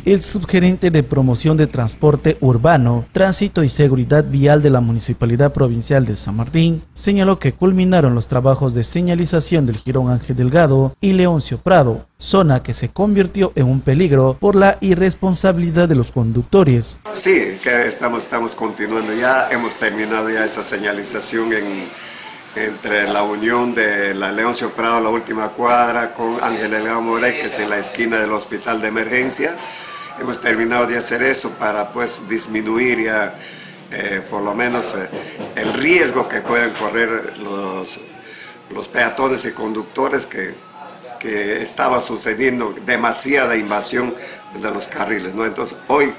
El subgerente de Promoción de Transporte Urbano, Tránsito y Seguridad Vial de la Municipalidad Provincial de San Martín señaló que culminaron los trabajos de señalización del Jirón Ángel Delgado y Leoncio Prado, zona que se convirtió en un peligro por la irresponsabilidad de los conductores. Sí, que estamos continuando, ya hemos terminado ya esa señalización entre la unión de la Leoncio Prado, la última cuadra, con Ángel Delgado Morey, que es en la esquina del hospital de emergencia. Hemos terminado de hacer eso para pues disminuir ya por lo menos el riesgo que pueden correr los peatones y conductores que estaba sucediendo demasiada invasión de los carriles, ¿no? Entonces hoy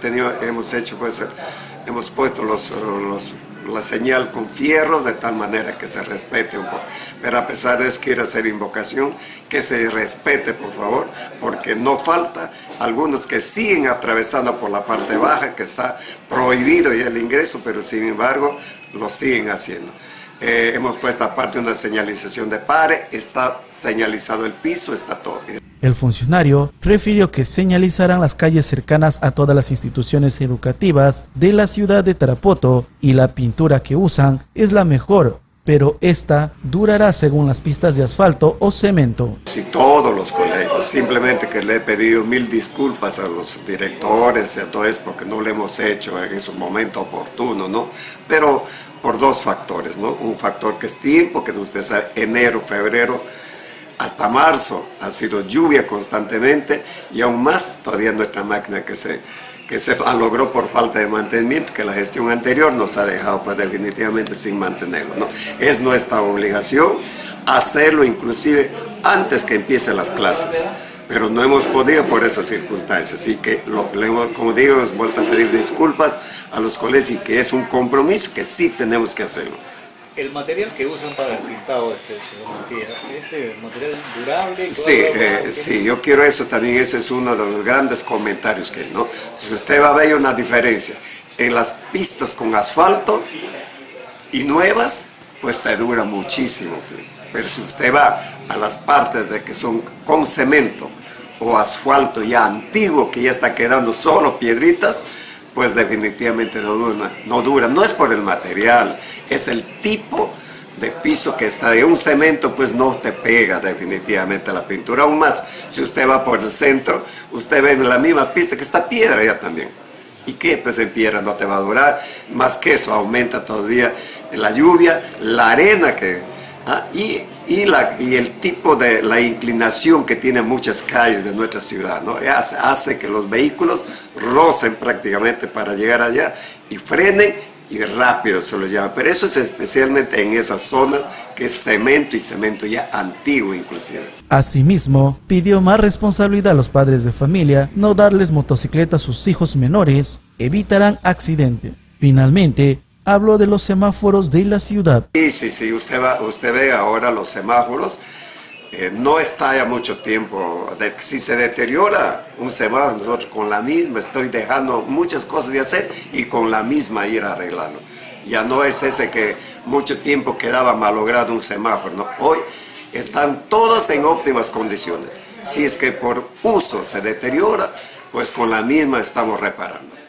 hemos puesto la señal con fierros de tal manera que se respete un poco, pero a pesar de eso quiero hacer invocación que se respete, por favor, porque no falta algunos que siguen atravesando por la parte baja, que está prohibido ya el ingreso, pero sin embargo lo siguen haciendo. Hemos puesto aparte una señalización de pare, está señalizado el piso, está todo. El funcionario refirió que señalizarán las calles cercanas a todas las instituciones educativas de la ciudad de Tarapoto y la pintura que usan es la mejor, pero esta durará según las pistas de asfalto o cemento. Sí, todos los colegios, simplemente que le he pedido 1000 disculpas a los directores y a todo eso porque no lo hemos hecho en su momento oportuno, ¿no? Pero por dos factores, ¿no? Un factor que es tiempo, que usted sabe, enero, febrero, hasta marzo ha sido lluvia constantemente y aún más todavía nuestra máquina que se logró por falta de mantenimiento, que la gestión anterior nos ha dejado pues definitivamente sin mantenerlo, ¿no? Es nuestra obligación hacerlo inclusive antes que empiecen las clases, pero no hemos podido por esas circunstancias, así que como digo, hemos vuelto a pedir disculpas a los colegios y que es un compromiso que sí tenemos que hacerlo. El material que usan para el pintado, señor Mantilla, ¿es material durable? Sí, yo quiero eso también, ese es uno de los grandes comentarios que, ¿no? Si usted va a ver una diferencia en las pistas con asfalto y nuevas, pues te dura muchísimo, pero si usted va a las partes de que son con cemento o asfalto ya antiguo, que ya está quedando solo piedritas, pues definitivamente no dura. No es por el material, es el tipo de piso que está de un cemento, pues no te pega definitivamente la pintura. Aún más, si usted va por el centro, usted ve en la misma pista que está piedra ya también. ¿Y qué? Pues en piedra no te va a durar, más que eso aumenta todavía la lluvia, la arena y el tipo de la inclinación que tiene muchas calles de nuestra ciudad, ¿no? Hace que los vehículos rocen prácticamente para llegar allá y frenen y rápido se los llevan. Pero eso es especialmente en esa zona que es cemento y cemento ya antiguo inclusive. Asimismo, pidió más responsabilidad a los padres de familia, no darles motocicleta a sus hijos menores, evitarán accidentes. Finalmente, habló de los semáforos de la ciudad. Sí, usted ve ahora los semáforos, no está ya mucho tiempo, si se deteriora un semáforo, nosotros con la misma estoy dejando muchas cosas de hacer y con la misma ir a arreglarlo. Ya no es ese que mucho tiempo quedaba malogrado un semáforo, ¿no? Hoy están todas en óptimas condiciones. Si es que por uso se deteriora, pues con la misma estamos reparando.